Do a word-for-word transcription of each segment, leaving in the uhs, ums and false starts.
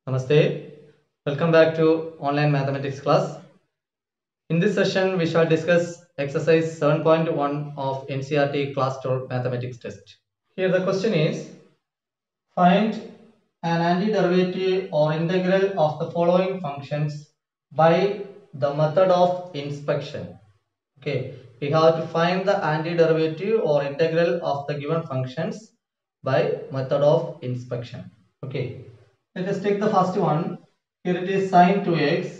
Namaste. Welcome back to online mathematics class. In this session, we shall discuss exercise seven point one of N C E R T class twelve mathematics test. Here the question is, find an antiderivative or integral of the following functions by the method of inspection. Okay, we have to find the antiderivative or integral of the given functions by method of inspection. Okay, let us take the first one. Here it is sine two x.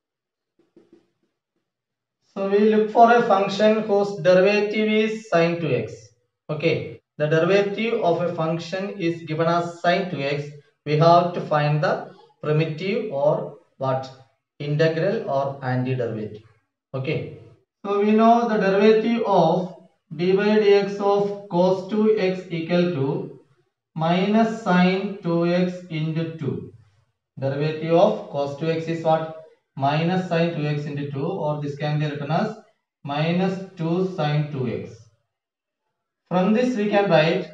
So we look for a function whose derivative is sine two x. Okay, the derivative of a function is given as sine two x. We have to find the primitive or what? Integral or antiderivative. Okay. So we know the derivative of d by dx of cos two x equal to minus sine two x into two. Derivative of cos two x is what? Minus sine two x into two, or this can be written as minus two sine two x. From this we can write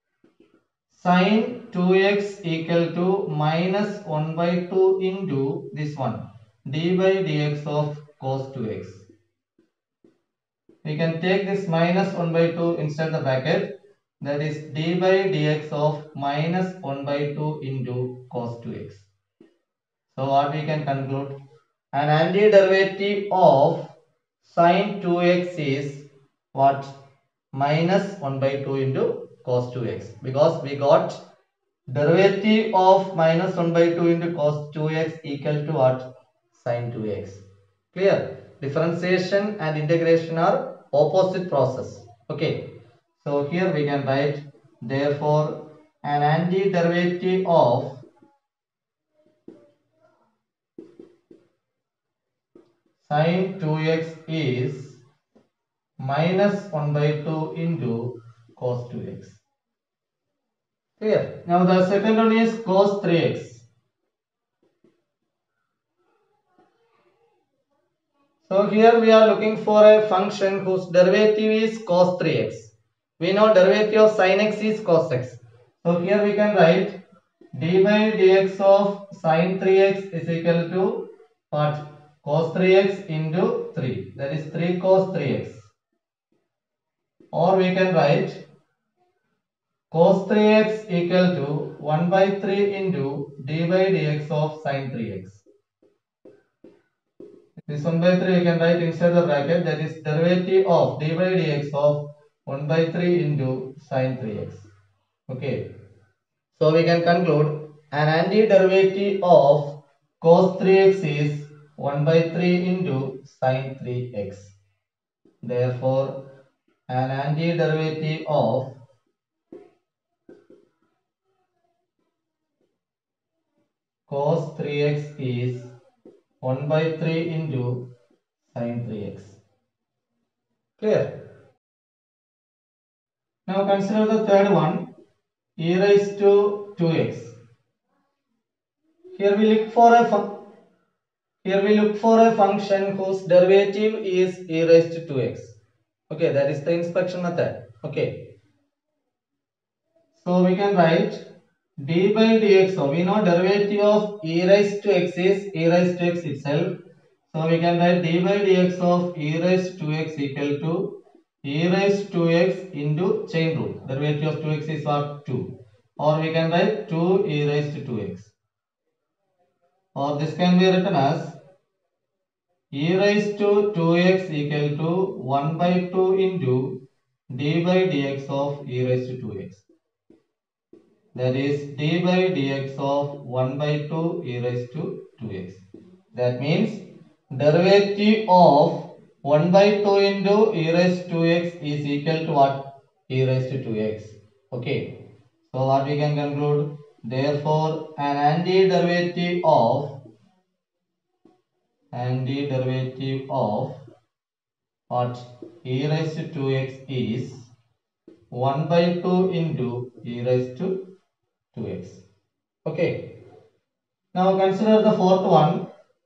sine two x equal to minus one by two into this one, d by dx of cos two x. We can take this minus one by two inside the bracket, that is d by dx of minus one by two into cos two x. So what we can conclude? An antiderivative of sine two x is what? Minus one by two into cos two x, because we got derivative of minus one by two into cos two x equal to what? Sine two x. Clear? Differentiation and integration are opposite process. Okay. So here we can write, therefore an antiderivative of sine two x is minus one by two into cos two x. Clear? Now the second one is cos three x. So here we are looking for a function whose derivative is cos three x. We know derivative of sin x is cos x. So here we can write d by dx of sin three x is equal to what? Cos three x into three. That is three cos three x. Or we can write cos three x equal to one by three into d by dx of sin three x. This one by three we can write inside the bracket, that is derivative of d by dx of one by three into sin three x. Okay. So we can conclude an antiderivative of cos three x is one by three into sin three x. Therefore, an antiderivative of cos three x is one by three into sin three x. Clear? Now consider the third one, e raised to two x. Here we look for a here we look for a function whose derivative is e raised to two x. Okay, that is the inspection method. Okay. So we can write d by dx. So we know derivative of e raised to x is e raised to x itself. So we can write d by dx of e raised to x equal to e raised to x into chain rule. Derivative of two x is what? two. Or we can write two e raised to two x. Or this can be written as e raised to two x equal to one by two into d by dx of e raised to two x. That is d by dx of one by two e raised to two x. That means derivative of one by two into e raised to two x is equal to what? E raised to two x. Okay. So what we can conclude? Therefore, an antiderivative of antiderivative of what? E raised to two x is one by two into e raised to two x. Okay. Now consider the fourth one,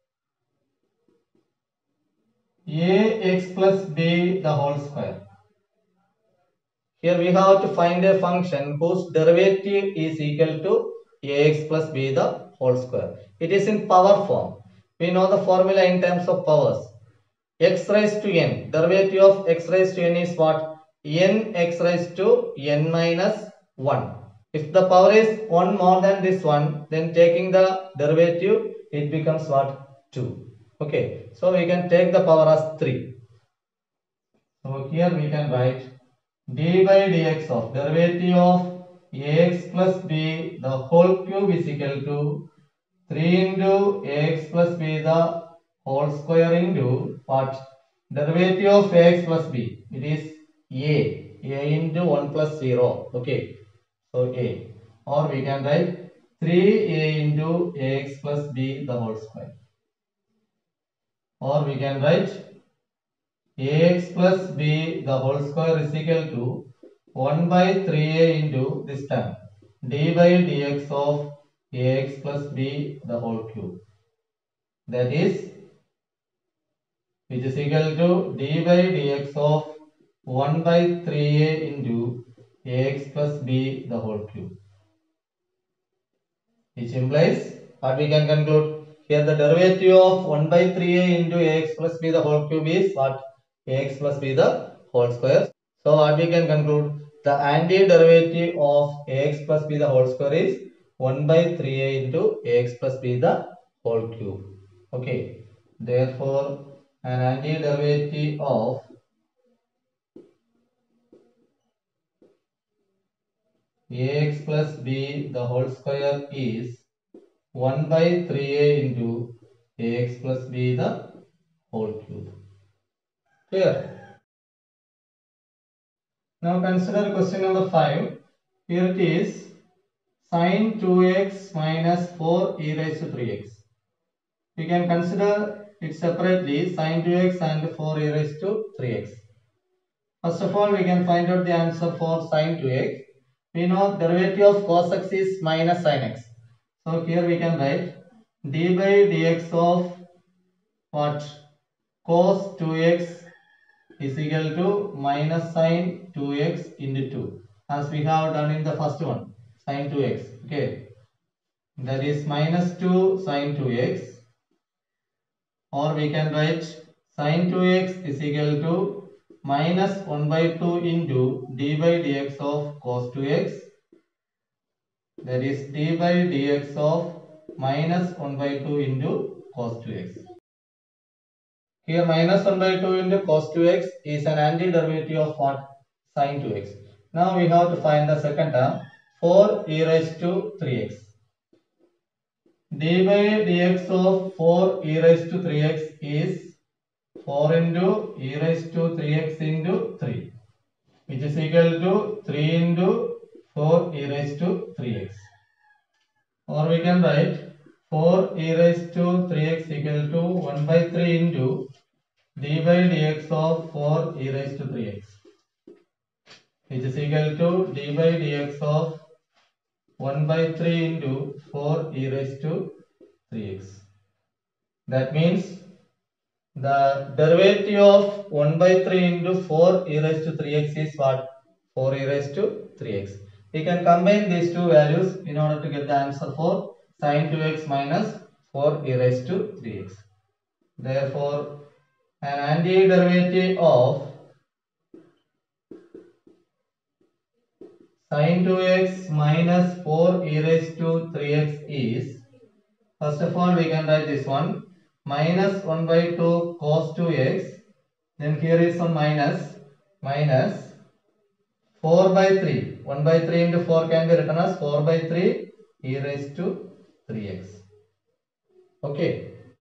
ax plus b the whole square. Here we have to find a function whose derivative is equal to ax plus b the whole square. It is in power form. We know the formula in terms of powers. X raised to n. Derivative of x raised to n is what? N x raised to n minus one. If the power is one more than this one, then taking the derivative, it becomes what? two. Okay. So we can take the power as three. So here we can write d by dx of derivative of ax plus b the whole cube is equal to three into ax plus b the whole square into what? Derivative of ax plus b. It is a. a into one plus zero. Okay. So a. Or we can write three a into ax plus b the whole square. Or we can write ax plus b the whole square is equal to one by three a into this term d by dx of ax plus b the whole cube. That is, which is equal to d by dx of one by three a into ax plus b the whole cube. Which implies what we can conclude here, the derivative of one by three a into ax plus b the whole cube is what? Ax plus b the whole square. So what we can conclude, the antiderivative of ax plus b the whole square is one by three a into ax plus b the whole cube. Okay. Therefore, an antiderivative of ax plus b the whole square is one by three a into ax plus b the whole cube. Clear? Now consider question number five. Here it is sine two x minus four e raised to three x. We can consider it separately, sine two x and four e raised to three x. First of all, we can find out the answer for sine two x. We know derivative of cos x is minus sine x. So here we can write d by dx of what? Cos two x is equal to minus sine two x into two, as we have done in the first one, sine two x. Okay, that is minus two sine two x, or we can write sine two x is equal to minus one by two into d by dx of cos two x, that is d by dx of minus one by two into cos two x. Here minus one by two into cos two x is an antiderivative of what? Sin two x. Now we have to find the second term, four e raised to three x. D by dx of four e raised to three x is four into e raised to three x into three, which is equal to three into four e raised to three x. Or we can write four e raised to three x equal to one by three into d by dx of four e raised to three x, which is equal to d by dx of one by three into four e raised to three x. That means the derivative of one by three into four e raised to three x is what? four e raised to three x. We can combine these two values in order to get the answer for sin two x minus four e raised to three x. Therefore, an antiderivative of sin two x minus four e raised to three x is, first of all we can write this one, minus one by two cos two x, then here is some minus, minus four by three, one by three into four can be written as four by three e raised to three x. Okay.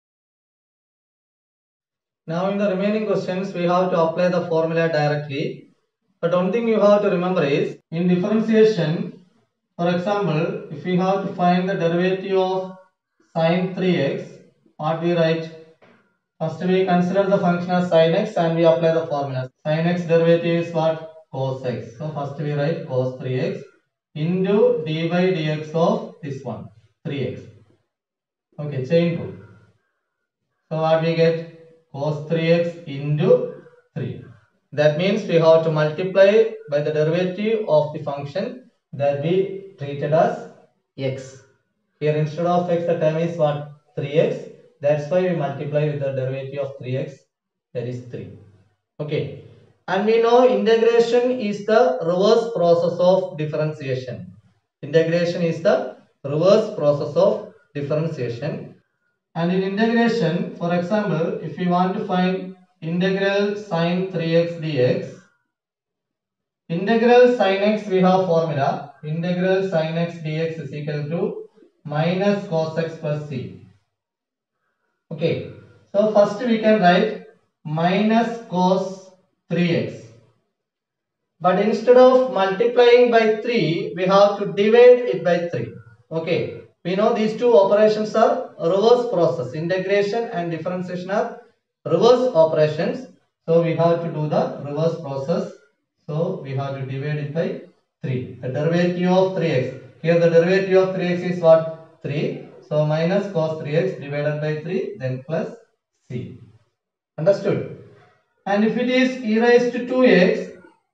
Now in the remaining questions we have to apply the formula directly. But one thing you have to remember is, in differentiation, for example, if we have to find the derivative of sin three x, what we write? First we consider the function as sin x and we apply the formula. Sin x derivative is what? Cos x. So first we write cos three x into d by dx of this one, three x. Okay, chain rule. So what we get? Cos three x into three. That means we have to multiply by the derivative of the function that we treated as x. Here instead of x the term is what? three x. That's why we multiply with the derivative of three x, that is three. Okay. And we know integration is the reverse process of differentiation. Integration is the reverse process of differentiation. And in integration, for example, if we want to find integral sine three x dx, integral sine x we have formula. Integral sine x dx is equal to minus cos x plus c. Okay. So first we can write minus cos three x. But instead of multiplying by three, we have to divide it by three. Okay. We know these two operations are reverse process. Integration and differentiation are reverse operations. So we have to do the reverse process. So we have to divide it by three. The derivative of three x. Here the derivative of three x is what? three. So minus cos three x divided by three, then plus c. Understood? And if it is e raised to two x,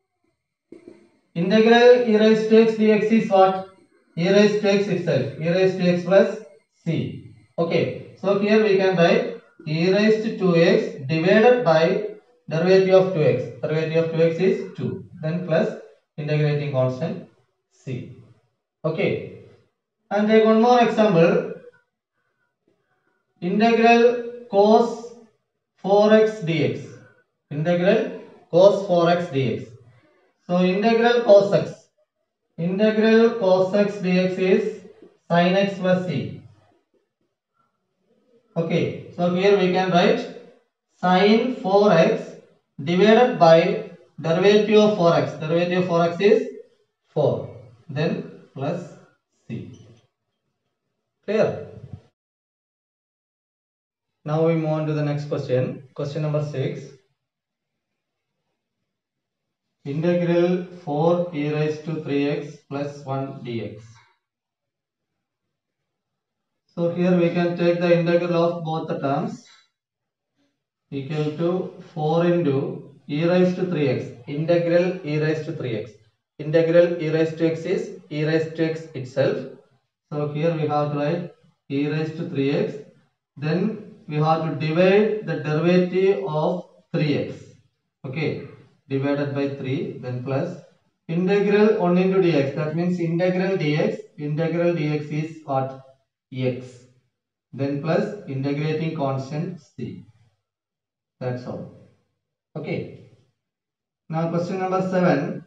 integral e raised to x dx is what? E raised to x itself. E raised to x plus c. Okay. So here we can write e raised to two x divided by derivative of two x. Derivative of two x is two. Then plus integrating constant c. Okay. And take one more example. Integral cos four x dx. Integral cos four x dx. So integral cos x. Integral cos x dx is sin x plus c. Okay. So here we can write sin four x divided by derivative of four x. Derivative of four x is four. Then plus c. Clear? Now we move on to the next question. Question number six. Integral four e raised to three x plus one dx. So here we can take the integral of both the terms equal to four into e raised to three x. Integral e raised to three x. Integral e raised to x is e raised to x itself. So here we have to write e raised to three x. Then we have to divide the derivative of three x. Okay. Divided by three, then plus integral one into dx. That means integral dx. Integral dx is what? X. Then plus integrating constant c. That's all. Okay. Now question number seven.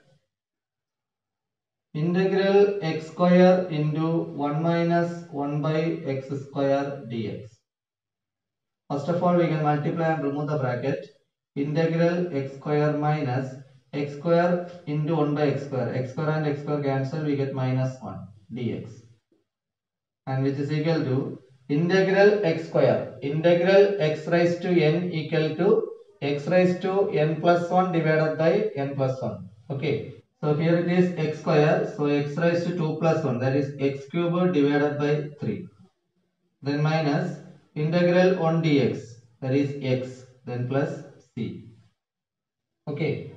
Integral x square into one minus one by x square dx. First of all, we can multiply and remove the bracket. Integral x square minus x square into one by x square. X square and x square cancel, we get minus one dx. And which is equal to integral x square. Integral x raised to n equal to x raised to n plus one divided by n plus one. Okay. So here it is x square. So x raised to two plus one, that is x cubed divided by three. Then minus integral one dx, that is x, then plus c. Okay.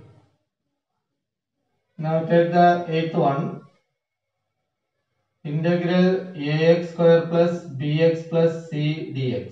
Now take the eighth one. Integral ax square plus bx plus c dx,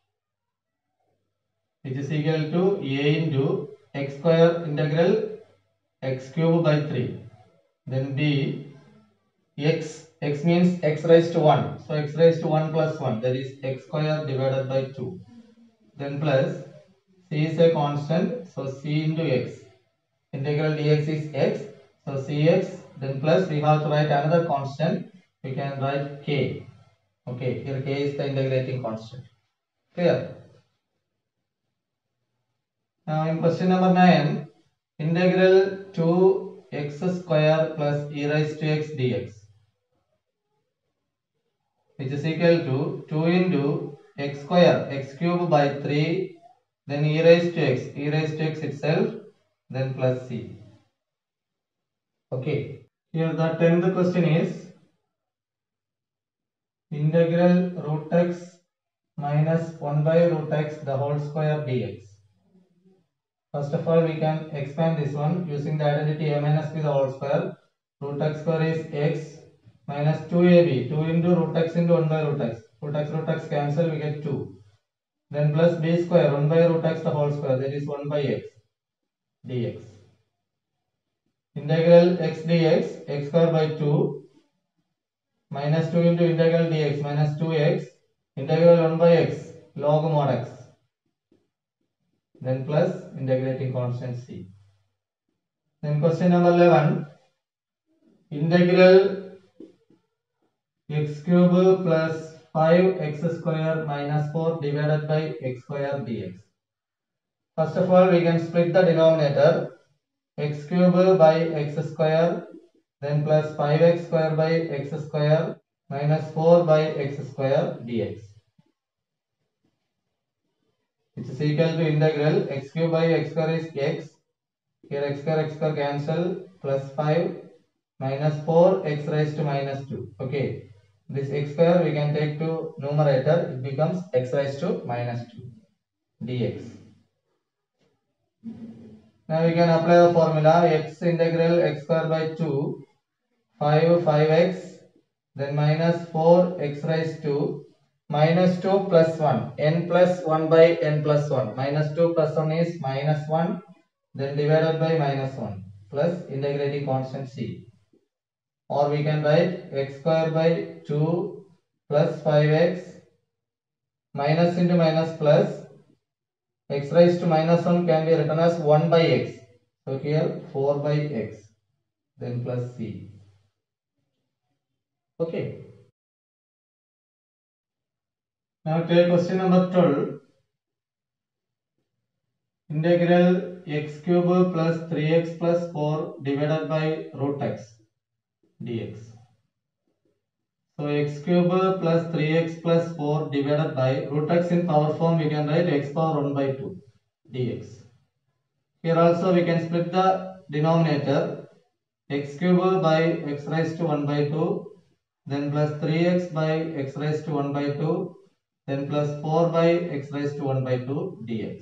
which is equal to a into x square integral x cube by three. Then b, x, x means x raised to one. So x raised to one plus one, that is x square divided by two. Then plus c is a constant, so c into x. Integral dx is x, so cx. Then plus we have to write another constant. We can write k. Okay, here k is the integrating constant. Clear? Now in question number nine, integral two x square plus e raised to x dx, which is equal to two into x square, x cube by three, then e raised to x, e raised to x itself, then plus c. Okay. Here the tenth question is integral root x minus one by root x the whole square dx. First of all, we can expand this one using the identity a minus b the whole square. Root x square is x, minus two a b, two into root x into one by root x. Root x root x cancel, we get two. Then plus b square, one by root x the whole square, that is one by x dx. Integral x dx, x square by two, minus two into integral dx, minus two x, integral one by x, log mod x. Then plus integrating constant c. Then question number eleven, integral x cube plus five x square minus four divided by x square dx. First of all, we can split the denominator, x cube by x square, then plus five x square by x square minus four by x square dx, which is equal to integral x cube by x square is x, here x square x square cancel, plus five minus four x raised to minus two. Okay, this x square we can take to numerator, it becomes x raised to minus two dx. Now we can apply the formula, x integral x square by two, five, five x, then minus four x raised to minus two plus one, n plus one by n plus one, minus two plus one is minus one, then divided by minus one, plus integrating constant c. Or we can write x square by two plus five x, minus into minus plus, x raised to minus one can be written as one by x. So here four by x, then plus c. Okay. Now take question number twelve. Integral x cube plus three x plus four divided by root x dx. So x cube plus three x plus four divided by root x in power form, we can write x power one by two dx. Here also we can split the denominator, x cube by x raised to one by two, then plus three x by x raised to one by two, then plus four by x raised to one by two dx.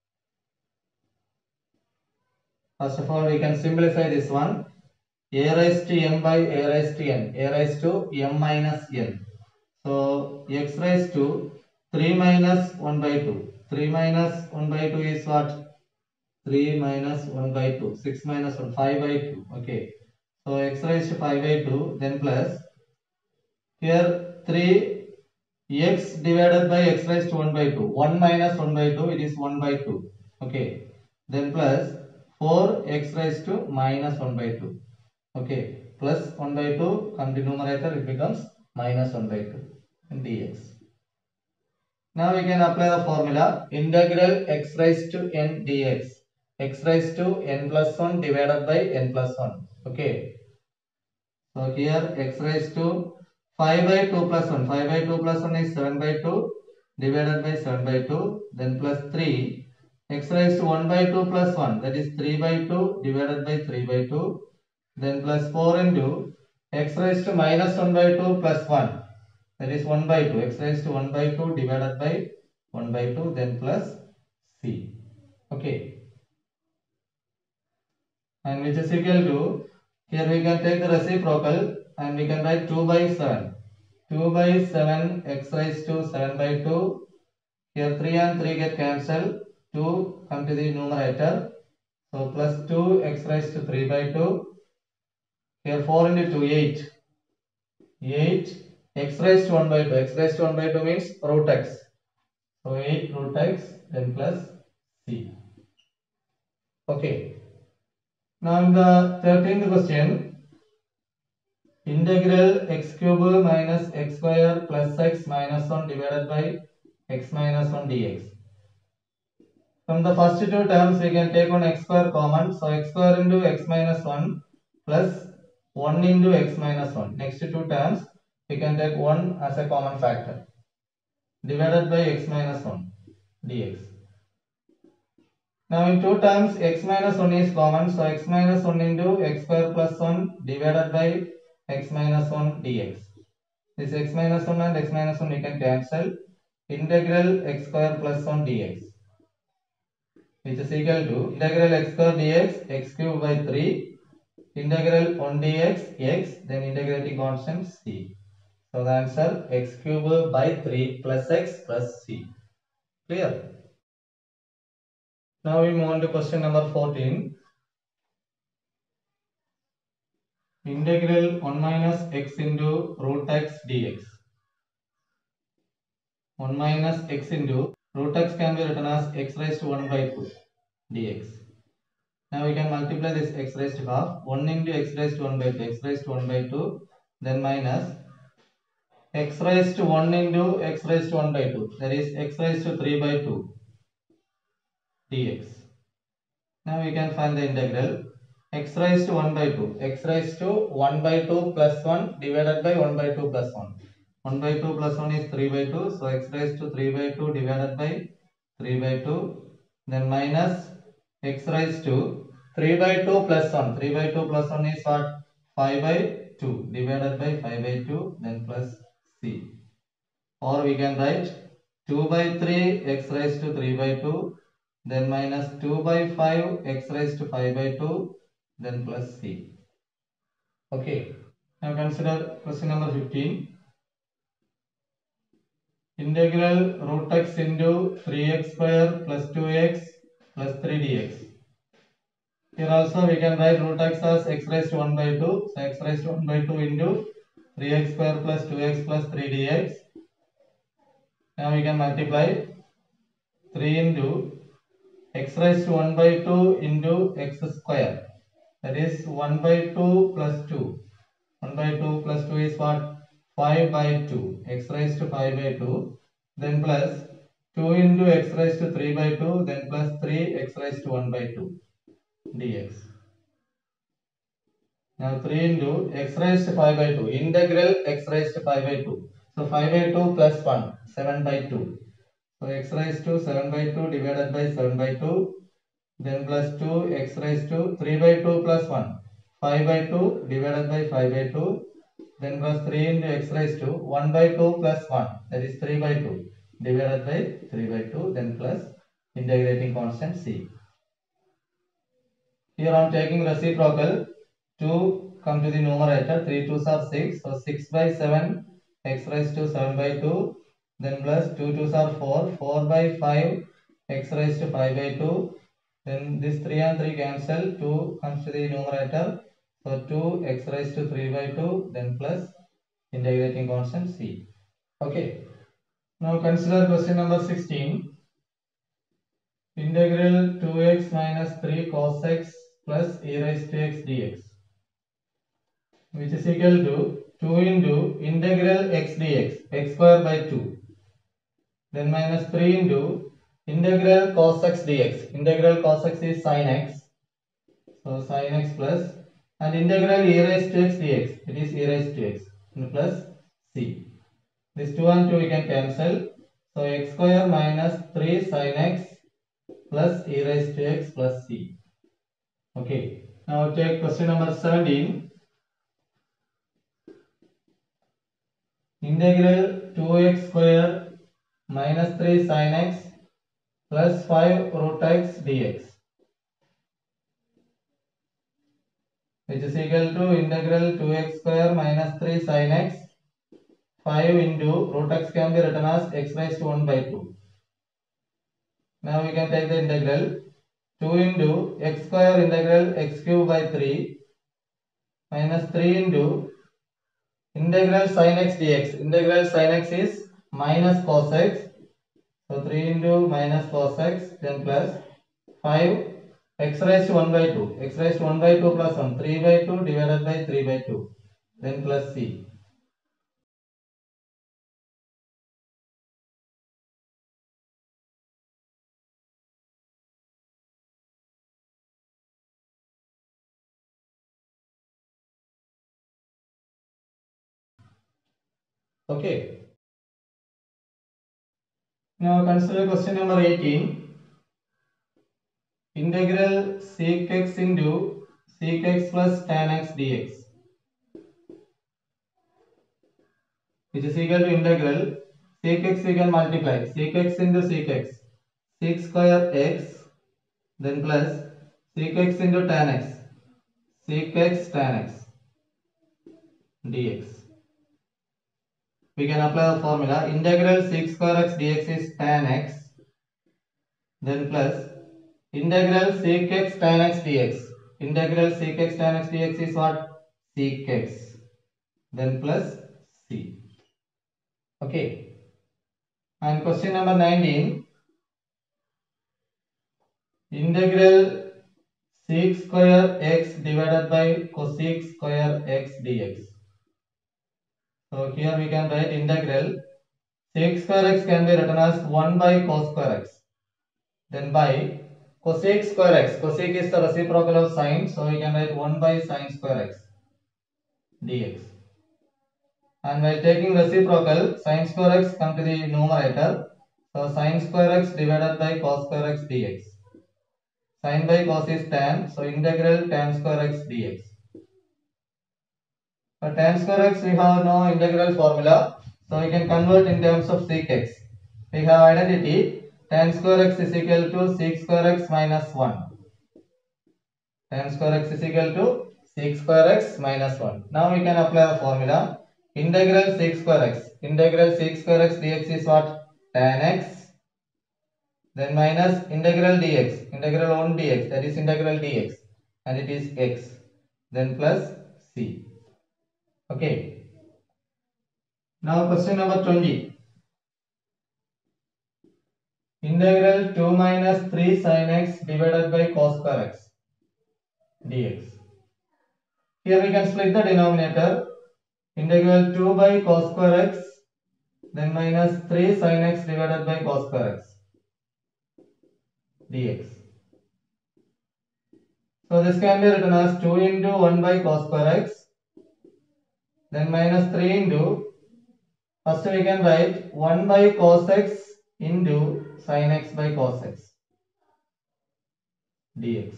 First of all, we can simplify this one. A raised to m by a raised to n, a raised to m minus n. So x raised to three minus one by two. three minus one by two is what? three minus one by two. six minus one, five by two. Okay. So x raised to five by two, then plus here three x divided by x raised to one by two. one minus one by two, it is one by two. Okay. Then plus four x raised to minus one by two. Okay, plus one by two come to numerator, it becomes minus one by two dx. Now we can apply the formula, integral x raised to n dx, x raised to n plus one divided by n plus one. Okay, so here x raised to five by two plus one, five by two plus one is seven by two divided by seven by two, then plus three, x raised to one by two plus one, that is three by two divided by three by two, then plus four into x raised to minus one by two plus one, that is one by two, x raised to one by two divided by one by two, then plus c. Okay, and which is equal to, here we can take the reciprocal and we can write two by seven, two by seven x raised to seven by two, here three and three get cancelled, two come to the numerator, so plus two x raised to three by two, here four into two, eight, eight x raised to one by two, x raised to one by two means root x, so eight root x, then plus c. Okay, now in the thirteenth question, integral x cube minus x square plus x minus one divided by x minus one dx. From the first two terms we can take one x square common, so x square into x minus one plus one into x minus one. Next two terms we can take one as a common factor divided by x minus one dx. Now in two terms x minus one is common, so x minus one into x square plus one divided by x minus one dx. This x minus one and x minus one we can cancel, integral x square plus one dx, which is equal to integral x square dx, x cube by three integral one dx x, then integrating constant c. So the answer x cube by three plus x plus c. Clear? Now we move on to question number fourteen. Integral one minus x into root x dx. one minus x into root x can be written as x raised to one by two dx. Now we can multiply this x raised to half. one into x raised to one by two, x raised to one by two, then minus x raised to one into x raised to one by two, that is x raised to three by two dx. Now we can find the integral x raised to one by two, x raised to one by two plus one divided by one by two plus one. one by two plus one is three by two, so x raised to three by two divided by three by two, then minus x raised to three by two plus one, three by two plus one is what? five by two divided by five by two, then plus c. Or we can write two by three x raised to three by two, then minus two by five x raised to five by two, then plus c. Okay. Now consider question number fifteen. Integral root x into three x square plus two x plus three dx. Here also we can write root x as x raised to one by two. So x raised to one by two into three x square plus two x plus three dx. Now we can multiply three into x raised to one by two into x square. That is one by two plus two. one by two plus two is what? five by two. X raised to five by two. Then plus two into x raised to three by two. Then plus three x raised to one by two dx. Now three into x raised to five by two. Integral x raised to five by two. So five by two plus one. seven by two. So x raised to seven by two divided by seven by two. Then plus two x raised to three by two plus one. five by two divided by five by two. Then plus three into x raised to one by two plus one. That is three by two divided by three by two. Then plus integrating constant c. Here I am taking reciprocal. two come to the numerator. three twos are six. So six by seven x raised to seven by two. Then plus two twos are four. four by five x raised to five by two. Then this three and three cancel. two comes to the numerator. So two x raised to three by two. Then plus integrating constant c. Okay. Now consider question number sixteen. Integral two x minus three cos x plus e raised to x dx, which is equal to two into integral x dx, x square by two. Then minus three into integral cos x dx. Integral cos x is sin x. So sin x plus, and integral e raised to x dx. It is e raised to x and plus c. This two and two we can cancel. So x square minus three sin x plus e raised to x plus c. Okay. Now take question number seventeen. Integral two x square minus three sin x plus five root x dx, which is equal to integral two x square minus three sin x, five into root x can be written as x raised to one by two. Now we can take the integral two into x square integral x cube by three minus three into integral sin x dx. Integral sin x is minus cos x. So three into minus cos x, then plus five x raised to one by two. X raised to one by two plus one. three by two divided by three by two. Then plus c. Okay. Now consider question number eighteen. Integral sec x into sec x plus tan x dx, which is equal to integral sec x we can multiply. Sec x into sec x. Sec square x, then plus sec x into tan x. sec x tan x dx. We can apply the formula. Integral sec square x dx is tan x, then plus integral sec x tan x dx. Integral sec x tan x dx is what? Sec x, then plus c. Okay. And question number nineteen. Integral sec square x divided by cosec square x dx. So here we can write integral sec square x can be written as one by cos square x. Then by cosec square x. Cosec is the reciprocal of sine, so we can write one by sine square x dx. And while taking reciprocal, sine square x come to the numerator. So sine square x divided by cos square x dx. Sine by cos is tan, so integral tan square x dx. For tan square x we have no integral formula, so we can convert in terms of sec x. We have identity tan square x is equal to sec square x minus one. Tan square x is equal to sec square x minus one. Now we can apply the formula. Integral sec square x. Integral sec square x dx is what? Tan x. Then minus integral dx. Integral one dx. That is integral dx. And it is x. Then plus c. Okay. Now question number twenty. Integral two minus three sin x divided by cos square x dx. Here we can split the denominator. Integral two by cos square x, then minus three sin x divided by cos square x dx. So this can be written as two into one by cos square x, then minus three into, first we can write one by cos x into sin x by cos x dx.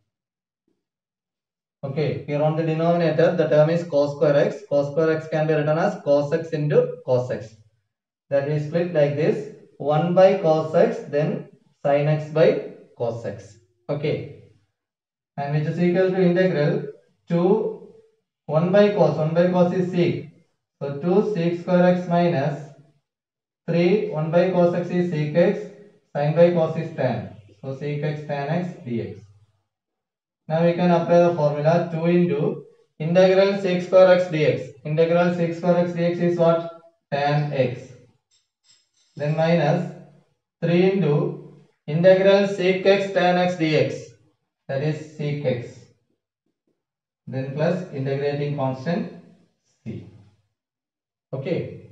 Okay, here on the denominator the term is cos square x. Cos square x can be written as cos x into cos x. That is split like this, one by cos x, then sin x by cos x. Okay, and which is equal to integral two, one by cos, one by cos is sec. So two sec square x minus three, one by cos x is sec x, sin by cos is tan. So sec x tan x dx. Now we can apply the formula two into integral sec square x dx. Integral sec square x dx is what? Tan x. Then minus three into integral sec x tan x dx. That is sec x. Then plus integrating constant c. Okay.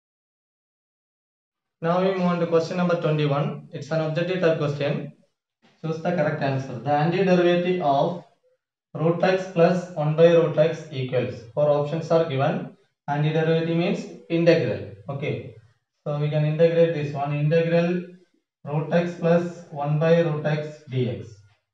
Now we move on to question number twenty-one. It's an objective type question. Choose the correct answer. The antiderivative of root x plus one by root x equals. Four options are given. Antiderivative means integral. Okay. So we can integrate this one. Integral root x plus one by root x dx.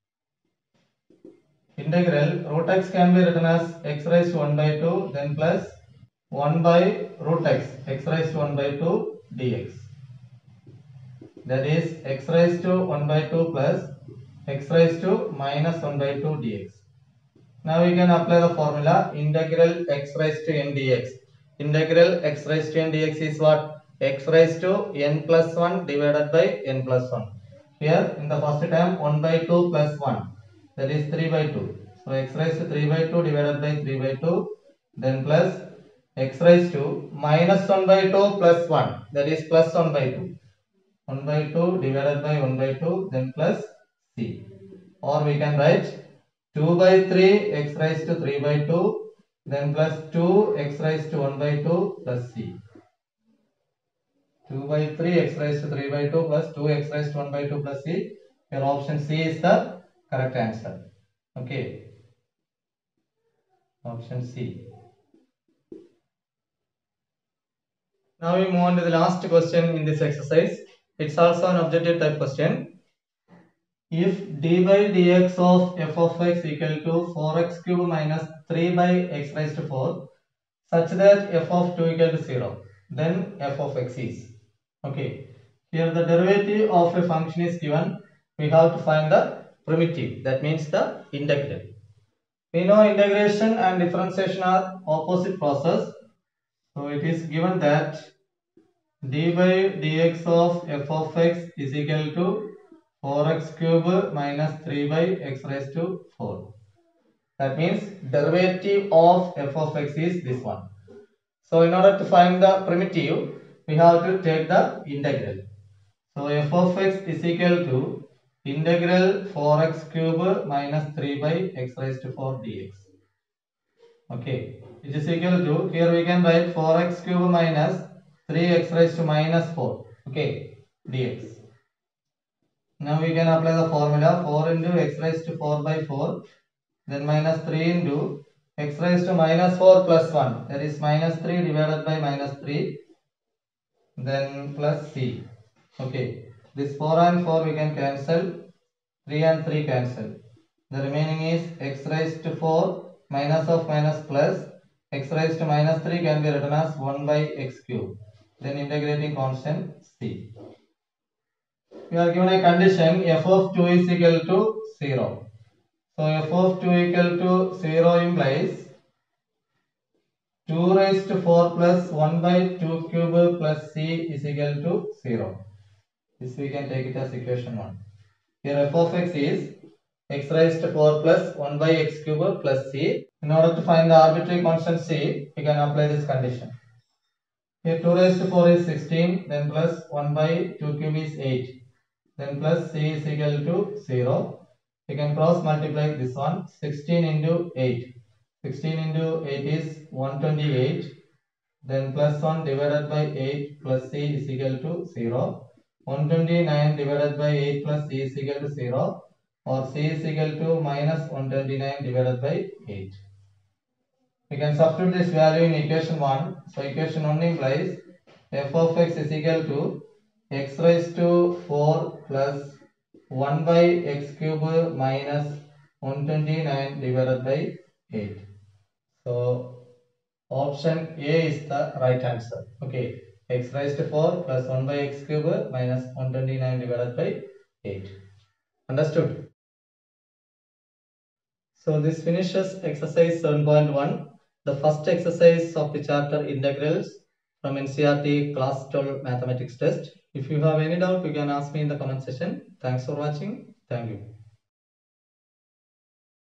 Integral root x can be written as x raised to one by two, then plus one by root x, x raised to one by two dx. That is x raised to one by two plus x raised to minus one by two dx. Now we can apply the formula integral x raised to n dx. Integral x raised to n dx is what? X raised to n plus one divided by n plus one. Here in the first term one by two plus one, that is three by two. So x raised to three by two divided by three by two, then plus x raised to minus one by two plus one, that is plus one by two. one by two divided by one by two, then plus c. Or we can write two by three x raised to three by two, then plus two x raised to one by two plus c. two by three x raised to three by two plus two x raised to one by two plus c. Your option C is the correct answer. Okay. Option C. Now we move on to the last question in this exercise. It's also an objective type question. If d by dx of f of x equal to four x cube minus three by x raised to four such that f of two equal to zero, then f of x is. Okay. Here the derivative of a function is given. We have to find the primitive, that means the integral. We know integration and differentiation are opposite process. So it is given that d by dx of f of x is equal to four x cube minus three by x raised to four. That means derivative of f of x is this one. So in order to find the primitive, we have to take the integral. So f of x is equal to integral four x cube minus three by x raised to four dx. Okay, it is equal to, here we can write four x cube minus three x raised to minus four. Okay, dx. Now we can apply the formula four into x raised to four by four, then minus three into x raised to minus four plus one, that is minus three divided by minus three, then plus c. Okay, this four and four we can cancel, three and three cancel. The remaining is x raised to four minus of minus plus x raised to minus three can be written as one by x cube. Then integrating constant c. We are given a condition f of two is equal to zero. So f of two equal to zero implies two raised to four plus one by two cube plus c is equal to zero. This we can take it as equation one. Here f of x is x raised to four plus one by x cube plus c. In order to find the arbitrary constant c, we can apply this condition. Here two raised to four is sixteen, then plus one by two cube is eight, then plus c is equal to zero. We can cross multiply this one, sixteen into eight. sixteen into eight is one hundred twenty-eight, then plus one divided by eight plus c is equal to zero. one hundred twenty-nine divided by eight plus c is equal to zero, or c is equal to minus one hundred twenty-nine divided by eight. We can substitute this value in equation one. So equation one implies f of x is equal to x raised to four plus one by x cube minus one hundred twenty-nine divided by eight. So option A is the right answer. Okay, x raised to four plus one by x cube minus one hundred twenty-nine divided by eight. Understood? So this finishes exercise seven point one, the first exercise of the chapter integrals from N C E R T class twelve mathematics test. If you have any doubt, you can ask me in the comment section. Thanks for watching. Thank you.